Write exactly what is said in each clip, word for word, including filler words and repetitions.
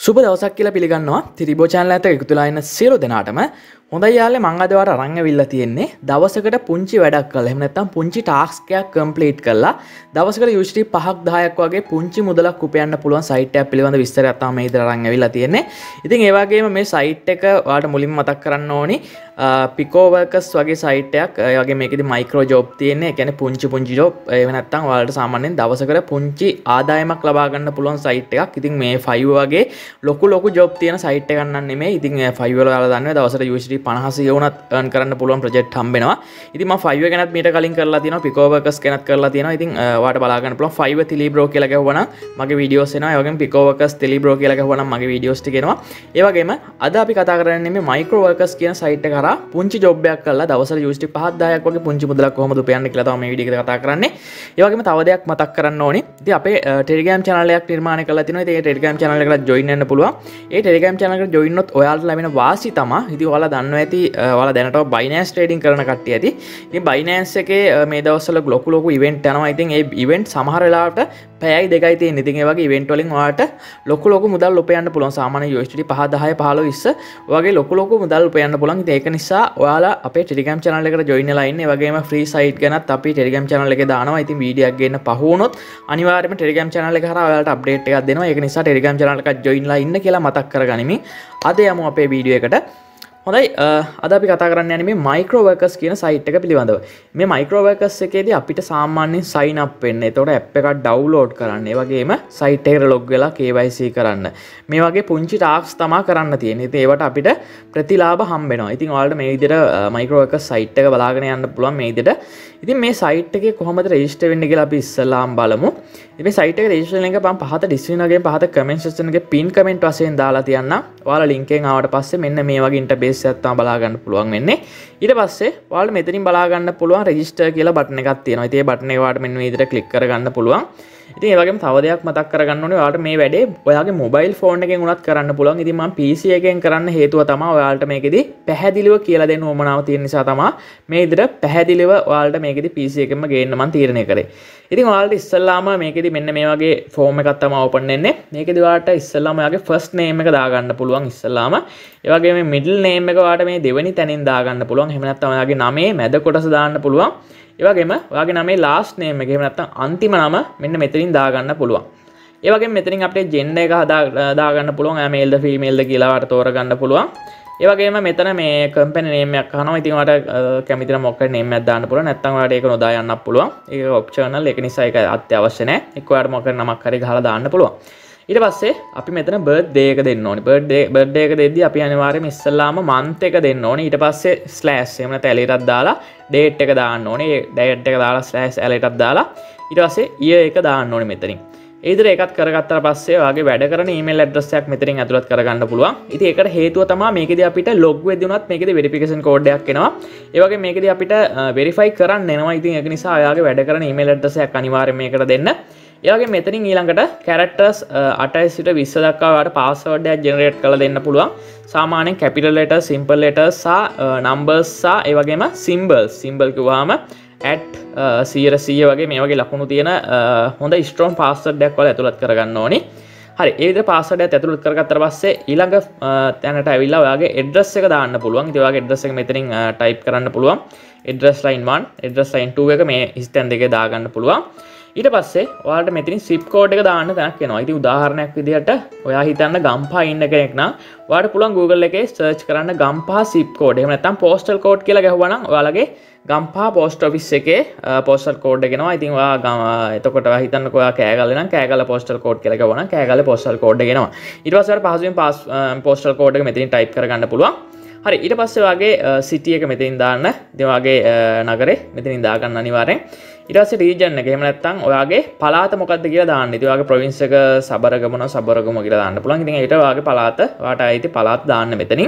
සුබ දවසක් කියලා පිළිගන්නවා තිරිබෝ channel එකට එකතු වෙලා ඉන්න සියලු දෙනාටම. හොඳයි යාළුවනේ මම අද ඔයාලට අරන් ඇවිල්ලා තියෙන්නේ දවසකට පුංචි වැඩක් කරලා එහෙම නැත්නම් පුංචි ටාස්ක් එකක් කම්ප්ලීට් කරලා දවසකට යූනිට් පහක් දහයක් වගේ පුංචි මුදලක් උපයන්න පුළුවන් සයිට් එකක් පිළිබඳ විස්තරයක් තමයි මේ ඉදලා අරන් ඇවිල්ලා තියෙන්නේ. ඉතින් ඒ වගේම මේ සයිට් එක ඔයාලට මුලින්ම මතක් කරන්න ඕනි Microworkers වගේ සයිට් එකක්. ඒ වගේ මේකෙදි මයික්‍රෝ ජොබ් තියෙන්නේ. ඒ කියන්නේ පුංචි පුංචි ජොබ්. එහෙම නැත්නම් ඔයාලට සාමාන්‍යයෙන් දවසකට පුංචි ආදායමක් ලබා ගන්න පුළුවන් සයිට් එකක්. ඉතින් මේ ෆයිව් වගේ ලොකු ලොකු ජොබ් තියෙන සයිට් එකක් නන් නෙමෙයි. ඉතින් ෆයිව් වල ඔයාලා දන්නවා දවසට යූනිට් පනහසිය වුණත් earn කරන්න පුළුවන් ප්‍රොජෙක්ට් හම්බෙනවා. ඉතින් මම ෆයිව් ගැනත් මීට කලින් කරලා තියෙනවා. Microworkers ගැනත් කරලා තියෙනවා. ඉතින් ඔයාලට බලා ගන්න පුළුවන් ෆයිව් Telebro කියලා ගැහුවනම් මගේ වීඩියෝස් එනවා. ඒ වගේම Microworkers Telebro කියලා ගැහුවනම් මගේ වීඩියෝස් ටික එනවා. ඒ වගේම අද අපි කතා කරන්නේ මේ Microworkers කියන සයිට් එක කරා පුංචි ජොබ් එකක් කරලා දවසට යූනිට් පහක් දහයක් වගේ පුංචි මුදලක් කොහොමද උපයන්නේ කියලා තමයි මේ වීඩියෝ එකේ කතා කරන්නේ. ඒ වගේම තව දෙයක් මතක් කරන්න ඕනි. ඉතින් අපේ Telegram channel එකක් නිර්මාණය කරලා තිනවා. ඉතින් ඒ Telegram channel එකට join වෙන්න පුළුවන්. ඒ Telegram channel එකට join වුණොත් ඔයාලට ලැබෙන වාසි තමයි. ඉතින් ඔයාලා දන්නවා ඇති ඔයාලා දැනට Binance trading කරන කට්ටිය ඇති. ඉතින් Binance එකේ මේ දවස්වල ලොකු ලොකු event යනවා. ඉතින් ඒ event සමහර වෙලාවට පැයයි දෙකයි තියෙන. ඉතින් ඒ වගේ event වලින් ඔයාලට ලොකු ලොකු මුදල් උපයන්න පුළුවන්. සාමාන්‍ය යූනිට් පහ දහය පහළොව විස්ස වගේ ලොකු ලොකු මුදල් උපයන්න පුළුවන්. ඉතින් ඒක නිසා ඔයාලා අපේ Telegram channel එකට join වෙලා ඉන්න. ඒ වගේම free site ගැනත් අපි Telegram channel එකේ දානවා. ඉතින් වීඩියෝ එකක් ගන්න පහ වුණොත් අනිවාර්යයෙන්ම Telegram channel එක හරහා ඔයාලට update එකක් දෙනවා. ඒක නිසා Telegram channel එකට join වෙලා ඉන්න කියලා මතක් කරගනිමින් අද යමු අපේ වීඩියෝ එකට. හොඳයි අද අපි කතා කරන්න යන්නේ මේ Microworkers කියන සයිට් එක පිළිබඳව. මේ Microworkers එකේදී අපිට සාමාන්‍යයෙන් sign up වෙන්න. එතකොට app එකක් download කරන්න. ඒ වගේම site එකට log වෙලා K Y C කරන්න. මේ වගේ පුංචි tasks තමයි කරන්න තියෙන්නේ. ඉතින් ඒවට අපිට ප්‍රතිලාභ හම්බ වෙනවා. ඉතින් ඔයාලට මේ විදිහට Microworkers site එක බලාගෙන යන්න පුළුවන් මේ විදිහට. ඉතින් මේ site එකේ කොහොමද register වෙන්නේ කියලා අපි ඉස්සෙල්ලාම බලමු. ඉතින් මේ site එකේ registration link එක මම පහත description එකේ පහත comment section එකේ pin comment වශයෙන් දාලා තියන්නම්. ඔයාලා link එකෙන් ආවට පස්සේ මෙන්න මේ වගේ interface තම බලා ගන්න පුළුවන් වෙන්නේ. ඊට පස්සේ ඔයාලට මෙතනින් බලා ගන්න පුළුවන් register කියලා බටන් එකක් තියෙනවා. ඉතින් ඒ බටන් එක ඔයාලට මෙන්න මේ විදිහට ක්ලික් කර ගන්න පුළුවන්. ඉතින් ඒ වගේම තව දෙයක් මතක් කරගන්න ඕනේ ඔයාලට මේ වැඩේ ඔයාගේ මොබයිල් ෆෝන් එකෙන් උනත් කරන්න පුළුවන්. ඉතින් මම P C එකෙන් කරන්න හේතුව තමයි ඔයාලට මේකෙදි පැහැදිලිව කියලා දෙන්න උවමනාව තියෙන නිසා තමයි මේ විදිහට පැහැදිලිව ඔයාලට මේකෙදි P C එකෙන්ම ගේන්න මම තීරණය කරේ. ඉතින් ඔයාලට ඉස්සෙල්ලාම මේකෙදි මෙන්න මේ වගේ ෆෝම් එකක් තමයි ඕපන් වෙන්නේ. මේකෙදි ඔයාලට ඉස්සෙල්ලාම ඔයාගේ first name එක දාගන්න පුළුවන් ඉස්සෙල්ලාම. ඒ වගේම මේ middle name එක ඔයාලට මේ දෙවෙනි තැනින් දාගන්න පුළුවන්. එහෙම නැත්නම් ඔයාගේ නමේ මැද කොටස දාන්න පුළුවන්. ඒ වගේම ඔයාගේ නමේ last name එක එහෙම නැත්නම් අන්තිම නම මෙන්න මෙතනින් දාගන්න පුළුවන්. ඒ වගේම මෙතනින් අපිට gender එක හදා දාගන්න පුළුවන්. එයා male ද female ද කියලා ඔයාලට තෝරගන්න පුළුවන්. ඒ වගේම මෙතන මේ company name එකක් අහනවා. ඉතින් ඔයාලට කැමති නම් මොකක්ද name එකක් දාන්න පුළුවන්. නැත්නම් ඔයාලට ඒක නොදා යන්නත් පුළුවන්. ඒක optional. ඒක නිසා ඒක අත්‍යවශ්‍ය නැහැ. එක්ක ඔයාලට මොකක්ද නමක් හරි ගහලා දාන්න පුළුවන්. ඊට පස්සේ අපි මෙතන birthday එක දෙන්න ඕනේ. birthday birthday එක දෙද්දී අපි අනිවාර්යයෙන්ම ඉස්සල්ලාම month එක දෙන්න ඕනේ. ඊට පස්සේ slash එහෙම නැත්නම් ඇලේටක් දාලා date එක දාන්න ඕනේ. date එක දාලා slash ඇලේටක් දාලා ඊට පස්සේ year එක දාන්න ඕනේ මෙතනින්. ඒ විදිහට ඒකත් කරගත්තාට පස්සේ ඔයාගේ වැඩ කරන email address එකක් මෙතනින් ඇතුළත් කරගන්න පුළුවන්. ඉතින් ඒකට හේතුව තමයි මේකෙදී අපිට log වෙද්දී උනත් මේකෙදී verification code එකක් එනවා. ඒ වගේ මේකෙදී අපිට verify කරන්න එනවා. ඉතින් ඒක නිසා ඔයාගේ වැඩ කරන email address එකක් අනිවාර්යයෙන් මේකට දෙන්න. ඒ වගේ මෙතනින් ඊළඟට characters අටයි සිට විස්ස දක්වා ඔයාලට password එකක් generate කරලා දෙන්න පුළුවන්. සාමාන්‍යයෙන් capital letters, simple letters සහ numbers සහ ඒ වගේම symbols. symbol කිව්වහම at සියයට සීය වගේ මේ වගේ ලකුණු තියෙන හොඳ strong password එකක් ඔයාලා ඇතුළත් කරගන්න ඕනි. හරි ඒ විදිහට password එකත් ඇතුළත් කරගත්තට පස්සේ ඊළඟ තැනට ඇවිල්ලා ඔයාගේ address එක දාන්න පුළුවන්. ඉතින් ඔයාගේ address එක මෙතනින් type කරන්න පුළුවන්. address line one, address line two එක මේ හිස්තැන් දෙකේ දාගන්න පුළුවන්. ඊට පස්සේ ඔයාලට මෙතනින් zip code එක දාන්න තැනක් එනවා. ඉතින් උදාහරණයක් විදිහට ඔයා හිතන්න ගම්පහ ඉන්න කෙනෙක් නම් ඔයාලට පුළුවන් Google එකේ search කරන්න ගම්පහ zip code. එහෙම නැත්නම් postal code කියලා ගැහුවා නම් ඔයාලගේ ගම්පහ post office එකේ postal code එක එනවා. ඉතින් ඔයා එතකොට ඔයා හිතන්නකෝ ඔයා කෑගල්ලේ නම් කෑගල්ල postal code කියලා ගැහුවා නම් කෑගල්ලේ postal code එක එනවා. ඊට පස්සේ ඔයාලට පහසුවෙන් postal code එක මෙතනින් type කරගන්න පුළුවන්. හරි ඊට පස්සේ ඔයාගේ city එක මෙතනින් දාන්න. ඉතින් ඔයාගේ නගරේ මෙතනින් දාගන්න අනිවාර්යෙන්. ඊට පස්සේ region එක එහෙම නැත්නම් ඔයාගේ පළාත මොකක්ද කියලා දාන්න. ඉතින් ඔයාගේ province එක සබරගම නම් සබරගම කියලා දාන්න පුළුවන්. ඉතින් ඒකට ඔයාගේ පළාත ඔයාට ආйти පළාත දාන්න මෙතනින්.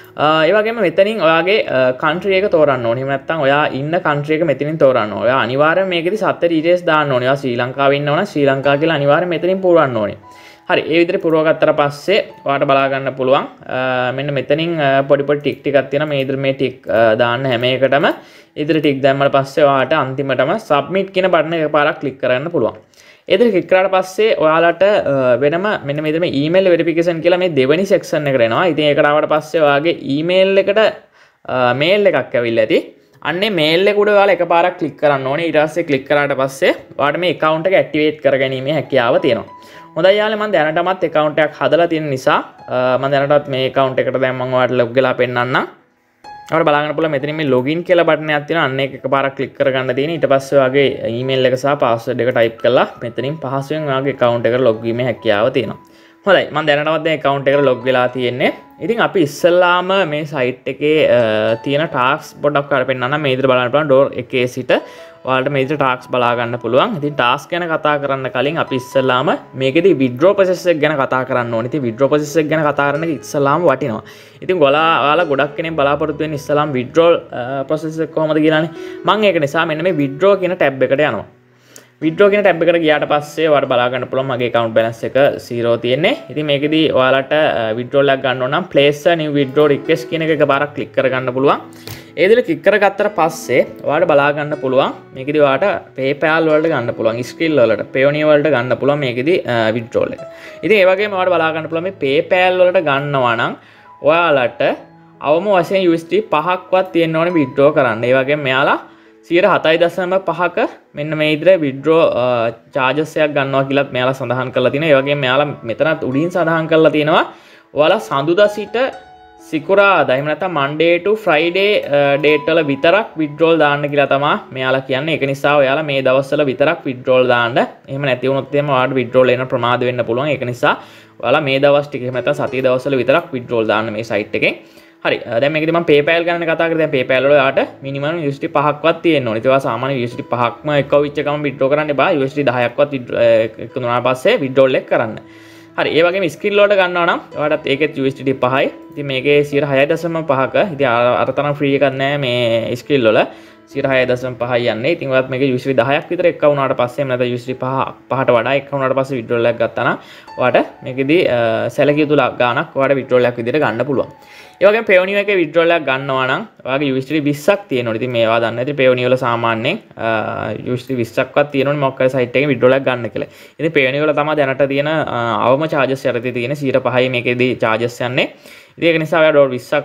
ඒ වගේම මෙතනින් ඔයාගේ country එක තෝරන්න ඕනේ. එහෙම නැත්නම් ඔයා ඉන්න country එක මෙතනින් තෝරන්න ඕනේ. ඔයා අනිවාර්යයෙන් මේකෙදි සත්‍ය details දාන්න ඕනේ. ඔයා ශ්‍රී ලංකාවේ ඉන්නවනම් ශ්‍රී ලංකාව කියලා අනිවාර්යයෙන් මෙතනින් පුරවන්න ඕනේ. හරි ඒ විදිහට පුරව ගත්තට පස්සේ ඔයාලට බලා ගන්න පුළුවන් මෙන්න මෙතනින් පොඩි පොඩි ටික් ටිකක් තියෙනවා. මේ විදිහට මේ ටික් දාන්න හැම එකටම ඉදිරි ටික් දැම්මම පස්සේ ඔයාලට අන්තිමටම submit කියන බටන් එක එකපාරක් ක්ලික් කරන්න පුළුවන්. ඒතර ක්ලික් කරාට පස්සේ ඔයාලට වෙනම මෙන්න මේ විදිහට ඊමේල් වෙරිෆිකේෂන් කියලා මේ දෙවෙනි සෙක්ෂන් එකට එනවා. ඉතින් ඒකට ආවට පස්සේ ඔයාගේ ඊමේල් එකට මේල් එකක් ඇවිල්ලා ඇති. අන්නේ මේල් එක උඩ ඔයාලා එකපාරක් ක්ලික් කරන්න ඕනේ. ඊට පස්සේ ක්ලික් කරාට පස්සේ ඔයාලට මේ account එක ඇක්ටිවේට් කරගැනීමේ හැකියාව තියෙනවා. හොඳයි යාළුවනේ මම දැනටමත් account එකක් හදලා තියෙන නිසා මම දැනටත් මේ account එකට දැන් මම ඔයාලට log වෙලා පෙන්නන්නම්. ඔයාලට බලන්න පුළුවන් මෙතනින් මේ login කියලා බටන් එකක් තියෙනවා. අන්න ඒක එකපාරක් ක්ලික් කරගන්න තියෙන. ඊට පස්සේ ඔයාගේ email එක සහ password එක type කරලා මෙතනින් පහසුවෙන් ඔයාගේ account එකට log වීමේ හැකියාව තියෙනවා. හොඳයි මම දැනටමත් දැන් account එකට log වෙලා තියෙන්නේ. ඉතින් අපි ඉස්සෙල්ලාම මේ site එකේ තියෙන tasks පොඩ්ඩක් ඔයාලට පෙන්නන්නම්. මේ විදිහට බලන්න පුළුවන් door එකේ සිට ඔයාලට මේ විදිහට tasks බලා ගන්න පුළුවන්. ඉතින් task ගැන කතා කරන්න කලින් අපි ඉස්සෙල්ලාම මේකෙදි withdraw process එක ගැන කතා කරන්න ඕනේ. ඉතින් withdraw process එක ගැන කතා කරන එක ඉස්සෙල්ලාම වටිනවා. ඉතින් ඔයාලා ඔයාලා ගොඩක් කෙනෙක් බලාපොරොත්තු වෙන්නේ ඉස්සෙල්ලාම withdraw process එක කොහොමද කියලානේ. මම ඒක නිසා මෙන්න මේ withdraw කියන tab එකට යනවා. withdraw කියන tab එකට ගියාට පස්සේ ඔයාලට බලා ගන්න පුළුවන් මගේ account balance එක zero තියෙන්නේ. ඉතින් මේකෙදි ඔයාලට withdrawal එකක් ගන්න ඕන නම් place a new withdraw request කියන එක එකපාරක් click කරගන්න පුළුවන්. ඒ විදිහට click කරගත්තට පස්සේ ඔයාලට බලා ගන්න පුළුවන් මේකෙදි ඔයාලට PayPal වලට ගන්න පුළුවන්, Skrill වලට, Payoneer වලට ගන්න පුළුවන් මේකෙදි withdrawal එක. ඉතින් ඒ වගේම ඔයාලට බලා ගන්න පුළුවන් මේ PayPal වලට ගන්නවා නම් ඔයාලට අවම වශයෙන් U S D පහක්වත් තියෙන්න ඕනේ withdraw කරන්න. ඒ වගේම මෙයාලා සියයට හතයි දශම පහක මෙන්න මේ විදිහට withdraw charges එකක් ගන්නවා කියලාත් මෙයාලා සඳහන් කරලා තිනවා. ඒ වගේම මෙයාලා මෙතනත් උඩින් සඳහන් කරලා තිනවා ඔයාලා සඳුදා සිට සිකුරාදා එහෙම නැත්නම් Monday to Friday date වල විතරක් withdrawal දාන්න කියලා තමයි මෙයාලා කියන්නේ. ඒක නිසා ඔයාලා මේ දවස්වල විතරක් withdrawal දාන්න. එහෙම නැති වුණොත් එහෙම ඔයාලට withdrawal එන ප්‍රමාද වෙන්න පුළුවන්. ඒක නිසා ඔයාලා මේ දවස් ටික එහෙම නැත්නම් සතිය දවස්වල විතරක් withdrawal දාන්න මේ site එකෙන්. හරි දැන් මේකදී මම PayPal ගැන කතා කරේ. දැන් PayPal වල ඔයාලට minimum U S D පහක්වත් තියෙන්න ඕනේ. ඒක ඔයා සාමාන්‍ය U S D පහක්ම එකව විච් එකම withdraw කරන්න එපා. U S D දහයක්වත් එකතු වුණාට පස්සේ withdrawal එක කරන්න. හරි ඒ වගේම Skrill වලට ගන්නවා නම් ඔයාලට ඒකෙත් U S D පහයි. ඉතින් මේකේ සියයට හයයි දශම පහක. ඉතින් අර තරම් ෆ්‍රී එකක් නැහැ මේ Skrill වල. සියයට හයයි දශම පහයි යන්නේ. ඉතින් ඔයාලත් මේකේ U S D දහයක් විතර එක්ක වුණාට පස්සේ එහෙම නැත්නම් U S D පහ පහට වඩා එක්ක වුණාට පස්සේ withdrawal එකක් ගත්තා නම් ඔයාලට මේකෙදී සැලකිය යුතු ගාණක් ඔයාලට withdrawal එකක් විදිහට ගන්න පුළුවන්. ඒ වගේම Payoneer එකේ withdrawal එකක් ගන්නවා නම් ඔයාගේ U S D විස්සක් තියෙනවා. ඉතින් මේවා දන්නේ නැති Payoneer වල සාමාන්‍යයෙන් U S D විස්සක්වත් තියෙනවනේ මොකක් හරි site එකේ withdrawal එකක් ගන්න කියලා. ඉතින් Payoneer වල තමයි දැනට තියෙන අවම charges යටතේ තියෙන සියයට පහයි මේකේදී charges යන්නේ. ඉතින් ඒක නිසා ඔයා ඩොලර් විස්සක්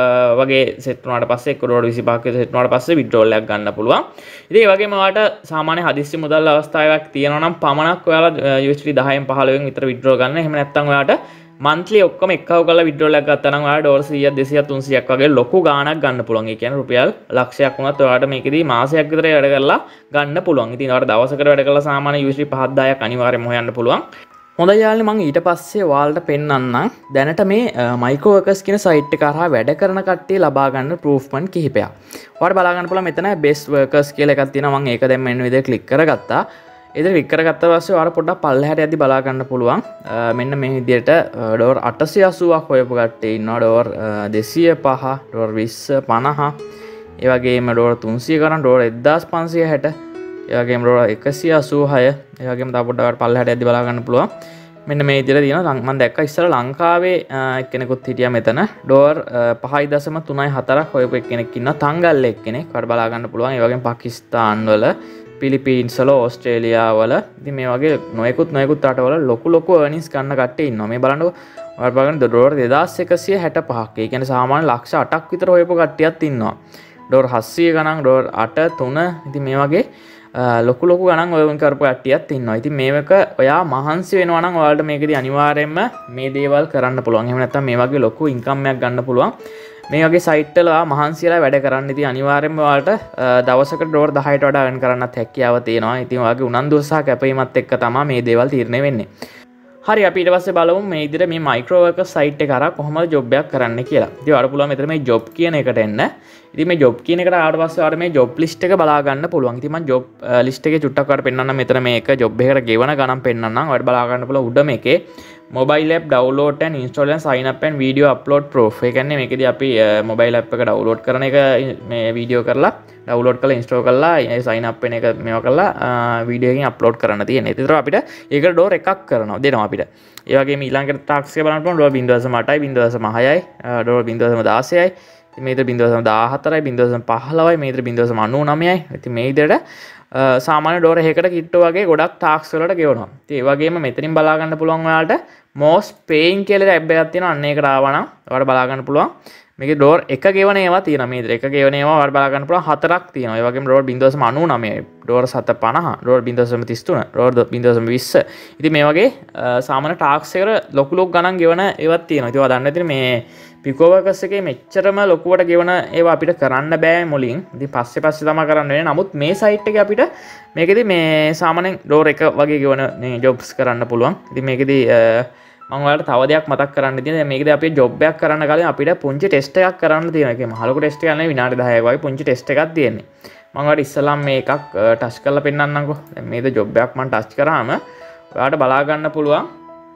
වගේ සෙට් වුණාට පස්සේ එක්ක ඩොලර් විසිපහක් විතර සෙට් වුණාට පස්සේ withdrawal එකක් ගන්න පුළුවන්. ඉතින් ඒ වගේම ඔයාලට සාමාන්‍ය හදිස්සි මුදල් අවස්ථාවක් තියෙනවා නම් පමණක් ඔයාලා U S D දහයෙන් පහළොවෙන් විතර withdraw ගන්න. එහෙම නැත්නම් ඔයාලට monthly ඔක්කොම එක්කව කරලා withdrawal එකක් ගත්තා නම් ඔයාලට ඩොලර් සීයක් දෙසීයක් තුන්සීයක් වගේ ලොකු ගාණක් ගන්න පුළුවන්. ඒ කියන්නේ රුපියල් ලක්ෂයක් වුණත් ඔයාලට මේකෙදී මාසයක් විතර වැඩ කරලා ගන්න පුළුවන්. ඉතින් ඔයාලට දවසකට වැඩ කරලා සාමාන්‍ය U S D පහක් දහයක් අනිවාර්යයෙන්ම හොයන්න පුළුවන්. හොඳයි යාළුවනේ මම ඊට පස්සේ ඔයාලට පෙන්නන්නම් දැනට මේ Microworkers කියන site එක හරහා වැඩ කරන කට්ටිය ලබා ගන්න proofment කිහිපයක්. ඔයාලට බලා ගන්න පුළුවන් මෙතන best workers කියලා එකක් තියෙනවා. මම ඒක දැන් මෙන්න විදිහට click කරගත්තා. ඒක ක්ලික් කරගත්තා පස්සේ ඔයාලා පොඩ්ඩක් පල්ලෙහාට යද්දි බලා ගන්න පුළුවන්. මෙන්න මේ විදිහට ඩෝර් අටසිය අසූවක් හොයපු කට්ටිය ඉන්නවා. ඩෝර් දෙසිය පහ, ඩෝර් විස්ස, පනහ. ඒ වගේම ඩෝර් තුන්සිය ගණන්, ඩෝර් එක්දාස් පන්සිය හැට. ඒ වගේම ඩෝර් එකසිය අසූහය. ඒ වගේම තව පොඩ්ඩක් පල්ලෙහාට යද්දි බලා ගන්න පුළුවන්. මෙන්න මේ විදිහට තියෙනවා. මම දැක්කා ඉස්සර ලංකාවේ එක්කෙනෙකුත් හිටියා මෙතන. ඩෝර් පහයි දශම තුනයි හතරක් හොයපු එක්කෙනෙක් ඉන්නවා. තංගල්ල එක්කෙනෙක්. ඔයාලට බලා ගන්න පුළුවන්. ඒ වගේම පාකිස්තාන් වල පිලිපීන්ස් වල ඕස්ට්‍රේලියා වල ඉතින් මේ වගේ නොයෙකුත් නොයෙකුත් රටවල ලොකු ලොකු earnings ගන්න කට්ටිය ඉන්නවා. මේ බලන්නකො ඔයාලා බලන්න ඩොලර් දෙදාස් එකසිය හැට පහක්. ඒ කියන්නේ සාමාන්‍ය ලක්ෂ අටක් විතර හොයපු කට්ටියත් ඉන්නවා. ඩොලර් හත්සිය ගණන්, ඩොලර් අට තුන ඉතින් මේ වගේ ලොකු ලොකු ගණන් ඔය කරපු කට්ටියත් ඉන්නවා. ඉතින් මේක ඔයා මහන්සි වෙනවා නම් ඔයාලට මේකදී අනිවාර්යයෙන්ම මේ දේවල් කරන්න පුළුවන්. එහෙම නැත්නම් මේ වගේ ලොකු ඉන්කම් එකක් ගන්න පුළුවන්. මේ වගේ සයිට් වල මහන්සියලා වැඩ කරන්න ඉතින් අනිවාර්යයෙන්ම ඔයාලට දවසකට ඩොලර් දහයට වඩා earn කරන්නත් හැකියාව තියෙනවා. ඉතින් ඔයාගේ උනන්දුව සහ කැපවීමත් එක්ක තමයි මේ දේවල් තීරණය වෙන්නේ. හරි අපි ඊට පස්සේ බලමු මේ විදිහට මේ Microworkers site එක කරා කොහොමද job එකක් කරන්න කියලා. ඉතින් ඔයාලට පුළුවන් මෙතන මේ job කියන එකට එන්න. ඉතින් මේ job කියන එකට ආවට පස්සේ ඔයාලට මේ job list එක බලා ගන්න පුළුවන්. ඉතින් මම job list එකේ චුට්ටක් ඔයාලට පෙන්නන්නම්. මෙතන මේක job එකකට ගෙවන ගණන් පෙන්නන්නම්. ඔයාලට බලා ගන්න පුළුවන් උඩ මේකේ mobile app download and install and sign up and video upload proof. ඒ කියන්නේ මේකදී අපි mobile app එක download කරන එක මේ video කරලා download කරලා install කරලා sign up වෙන එක මේවා කරලා video එකකින් upload කරන්න තියෙනවා. ඒතර අපිට ඒකට door එකක් කරනවා දෙනවා අපිට. ඒ වගේම ඊළඟට task එක බලන්න පුළුවන් door zero point eight, zero point six, door zero point one zero, මේතර zero point දාහතරයි, zero point පහළොවයි, මේතර zero point නව්නවයයි. ඉතින් මේ විදිහට සාමාන්‍ය ඩෝර එකකට කිට්ටු වගේ ගොඩක් ටාක්ස් වලට ගෙවනවා. ඉතින් ඒ වගේම මෙතනින් බලා ගන්න පුළුවන් ඔයාලට most paying කියලා ටැබ් එකක් තියෙනවා. අන්න ඒකට ආවනම් ඔයාලට බලා ගන්න පුළුවන්. මේකේ ඩෝර් එක ගෙවන ඒවා තියෙනවා. මේ විතර එක ගෙවන ඒවා ඔයාලට බලා ගන්න පුළුවන් හතරක් තියෙනවා. ඒ වගේම ඩෝර් zero point nine nine, ඩෝර් seven point five, ඩෝර් zero point three three, ඩෝර් zero point two zero. ඉතින් මේ වගේ සාමාන්‍ය ටාක්ස් එකට ලොකු ලොකු ගණන් ගෙවන ඒවත් තියෙනවා. ඉතින් ඔයා දන්නේ නැතිනේ මේ Microworkers එකේ මෙච්චරම ලොකුවට ගෙවන ඒවා අපිට කරන්න බෑ මුලින්. ඉතින් පස්සේ පස්සේ තමයි කරන්න වෙන්නේ. නමුත් මේ සයිට් එකේ අපිට මේකෙදි මේ සාමාන්‍යයෙන් ඩෝර් එක වගේ ගෙවන මේ ජොබ්ස් කරන්න පුළුවන්. ඉතින් මේකෙදි මම ඔයාලට තව දෙයක් මතක් කරන්න තියෙනවා. දැන් මේකෙදි අපි ජොබ් එකක් කරන්න කලින් අපිට පුංචි ටෙස්ට් එකක් කරන්න තියෙනවා. ඒකේ මහලොකු ටෙස්ට් එකක් නෙවෙයි විනාඩි දහයක් වගේ පුංචි ටෙස්ට් එකක් තියෙන්නේ. මම ඔයාලට ඉස්සෙල්ලාම මේ එකක් ටච් කරලා පෙන්නන්නම්කෝ. දැන් මේක ජොබ් එකක් මම ටච් කරාම ඔයාලට බලා ගන්න පුළුවන්.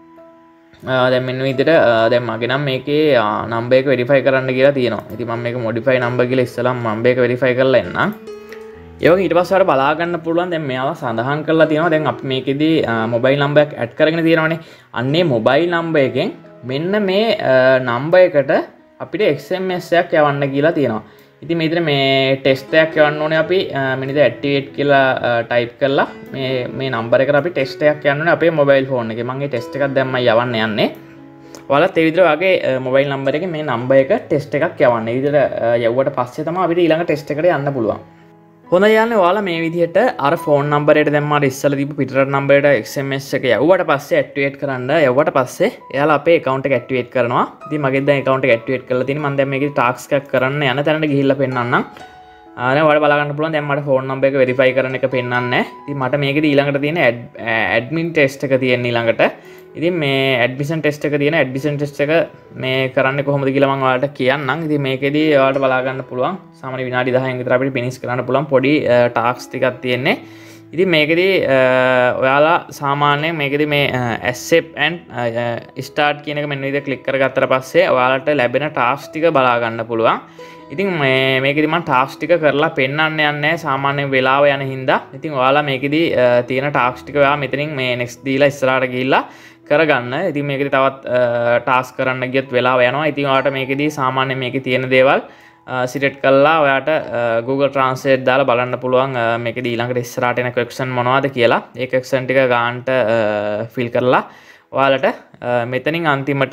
දැන් මෙන්න විදිහට දැන් මගේ නම් මේකේ නම්බර් එක වෙරිෆයි කරන්න කියලා තියෙනවා. ඉතින් මම මේක මොඩිෆයි නම්බර් කියලා ඉස්සෙල්ලාම නම්බර් එක වෙරිෆයි කරලා එන්නම්. ඒ වගේ ඊට පස්සේ ඔයාලට බලා ගන්න පුළුවන් දැන් මෙයාලා සඳහන් කරලා තියෙනවා. දැන් අපි මේකෙදි මොබයිල් නම්බර් එකක් ඇඩ් කරගෙන තියෙනවානේ. අන්නේ මොබයිල් නම්බර් එකෙන් මෙන්න මේ නම්බර් එකට අපිට එස් එම් එස් එකක් යවන්න කියලා තියෙනවා. ඉතින් මේ විදිහට මේ ටෙස්ට් එකක් යවන්න ඕනේ අපි මෙන්න ඉතින් ඇක්ටිවේට් කියලා ටයිප් කරලා මේ මේ නම්බර් එකට අපි ටෙස්ට් එකක් යවන්න ඕනේ අපේ මොබයිල් ෆෝන් එකේ. මම මේ ටෙස්ට් එකක් දැන් මම යවන්න යන්නේ. ඔයාලත් ඒ විදිහට වගේ මොබයිල් නම්බර් එකේ මේ නම්බර් එක ටෙස්ට් එකක් යවන්න. ඒ විදිහට යවුවට පස්සේ තමයි අපිට ඊළඟ ටෙස්ට් එකට යන්න පුළුවන්. හොඳයි යාළුවනේ ඔයාලා මේ විදිහට අර ෆෝන් නම්බරයට දැන් මාර ඉස්සලා දීපු පිටරට නම්බරයට එස් එම් එස් එක යවුවට පස්සේ ඇක්ටිවේට් කරන්න යවුවට පස්සේ එයාලා අපේ account එක ඇක්ටිවේට් කරනවා. ඉතින් මගේ දැන් account එක ඇක්ටිවේට් කරලා තියෙන්නේ. මම දැන් මේකේ ටාස්ක් එකක් කරන්න යන තැනට ගිහිල්ලා පෙන්නන්නම්. ආ ඔයාලා බලා ගන්න පුළුවන් දැන් මට ෆෝන් නම්බර් එක වෙරිෆයි කරන එක පෙන්නන්නේ නැහැ. ඉතින් මට මේකේදී ඊළඟට තියෙන ඇඩ්මින් ටෙස්ට් එක තියෙන ඊළඟට. ඉතින් මේ ඇඩ්මිෂන් ටෙස්ට් එක තියෙන ඇඩ්මිෂන් ටෙස්ට් එක මේ කරන්නේ කොහොමද කියලා මම ඔයාලට කියන්නම්. ඉතින් මේකේදී ඔයාලට බලා ගන්න පුළුවන් සාමාන්‍ය විනාඩි දහයෙන් විතර අපිට ෆිනිෂ් කරන්න පුළුවන් පොඩි ටාස්ක් ටිකක් තියෙන්නේ. ඉතින් මේකේදී ඔයාලා සාමාන්‍යයෙන් මේකේදී මේ accept and start කියන එක මෙන්න විදිහට ක්ලික් කරගත්තට පස්සේ ඔයාලට ලැබෙන ටාස්ක් ටික බලා ගන්න පුළුවන්. ඉතින් මේ මේකෙදි මම ටාස්ක් ටික කරලා පෙන්වන්න යන්නේ සාමාන්‍යයෙන් වෙලාව යන හින්දා. ඉතින් ඔයාලා මේකෙදි තියෙන ටාස්ක් ටික ඔයා මෙතනින් මේ next දීලා ඉස්සරහට ගිහිල්ලා කරගන්න. ඉතින් මේකෙදි තවත් ටාස්ක් කරන්න ගියත් වෙලාව යනවා. ඉතින් ඔයාලට මේකෙදි සාමාන්‍යයෙන් මේකේ තියෙන දේවල් සිලෙක්ට් කරලා ඔයාට Google Translate දාලා බලන්න පුළුවන් මේකෙදි ඊළඟට ඉස්සරහට එන question මොනවද කියලා. ඒ question ටික ගන්නට fill කරලා ඔයාලට මෙතනින් අන්තිමට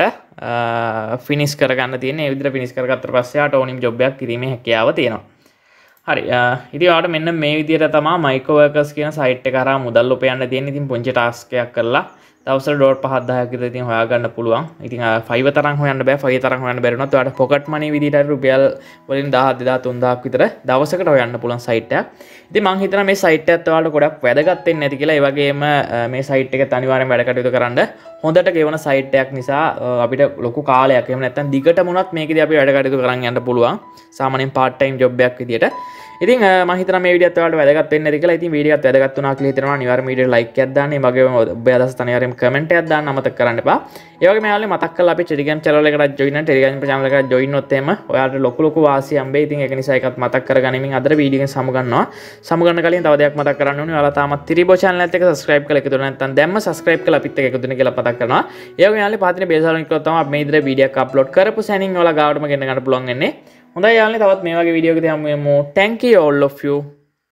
ෆිනිෂ් කරගන්න තියෙන. ඒ විදිහට ෆිනිෂ් කරගත්තට පස්සේ ආට ඕනිම ජොබ් එකක් කිරීමේ හැකියාව තියෙනවා. හරි. ඉතින් ඔයාලට මෙන්න මේ විදිහට තමයි Microworkers කියන සයිට් එක හරහා මුදල් උපයන්න තියෙන්නේ. ඉතින් පුංචි ටාස්ක් එකක් කරලා දවසට ඩොලර් පහක් දහයක් විතර ඉතින් හොයාගන්න පුළුවන්. ඉතින් ෆයිව තරම් හොයන්න බෑ. ෆයිව තරම් හොයන්න බැරි වුණත් ඔයාලට පොකට් මනි විදිහට රුපියල් වලින් දහයක් දෙදාස් තුන්දාස් විතර දවසකට හොයන්න පුළුවන් සයිට් එකක්. ඉතින් මම හිතනවා මේ සයිට් එකත් ඔයාලට ගොඩක් වැදගත් වෙන්නේ නැති කියලා. ඒ වගේම මේ සයිට් එකත් අනිවාර්යෙන් වැඩ කටයුතු කරන්න හොඳට ගෙවන සයිට් එකක් නිසා අපිට ලොකු කාලයක් එහෙම නැත්නම් දිගටම උනත් මේකදී අපි වැඩ කටයුතු කරන් යන්න පුළුවන්. සාමාන්‍යයෙන් part time job එකක් විදියට. ඉතින් මම හිතනවා මේ වීඩියෝත් ඔයාලට වැදගත් වෙන්නේ නැති කියලා. ඉතින් වීඩියෝ එකත් වැදගත් වුණා කියලා හිතනවා. අනිවාර්යයෙන් වීඩියෝ ලයික් එකක් දාන්න. ඒ වගේම ඔබේ අදහස් අනිවාර්යයෙන් කමෙන්ට් එකක් දාන්න අමතක කරන්න එපා. ඒ වගේම යාළුවනේ මතක් කරලා අපි Telegram channel එකට join වෙන්න. Telegram channel එකට join වුණොත් එහෙම ඔයාලට ලොකු ලොකු වාසි හම්බෙයි. ඉතින් ඒක නිසා එකත් මතක් කරගනිමින් අදට වීඩියෝ එක සමුගන්නවා. සමුගන්න කලින් තව දෙයක් මතක් කරන්න ඕනේ. ඔයාලා තාමත් තිරිබෝ channel එකත් එක්ක subscribe කරලා එකතු වෙලා නැත්නම් දැම්ම subscribe කරලා අපිත් එක්ක එකතු වෙන්න කියලා මතක් කරනවා. ඒ වගේම යාළුවනේ පාතිනේ බෙල් සාලන් කරලා තමයි අපි මේ විදිහට වීඩියෝ එකක් අප්ලෝඩ් කරපු සැනින් ඔයාලා ගාවටම ගෙන්න ගන්න පුළුවන් වෙන්නේ. හොඳයි යාළුවනේ තවත් මේ වගේ වීඩියෝ එකක හමු වෙමු. Thank you all of you.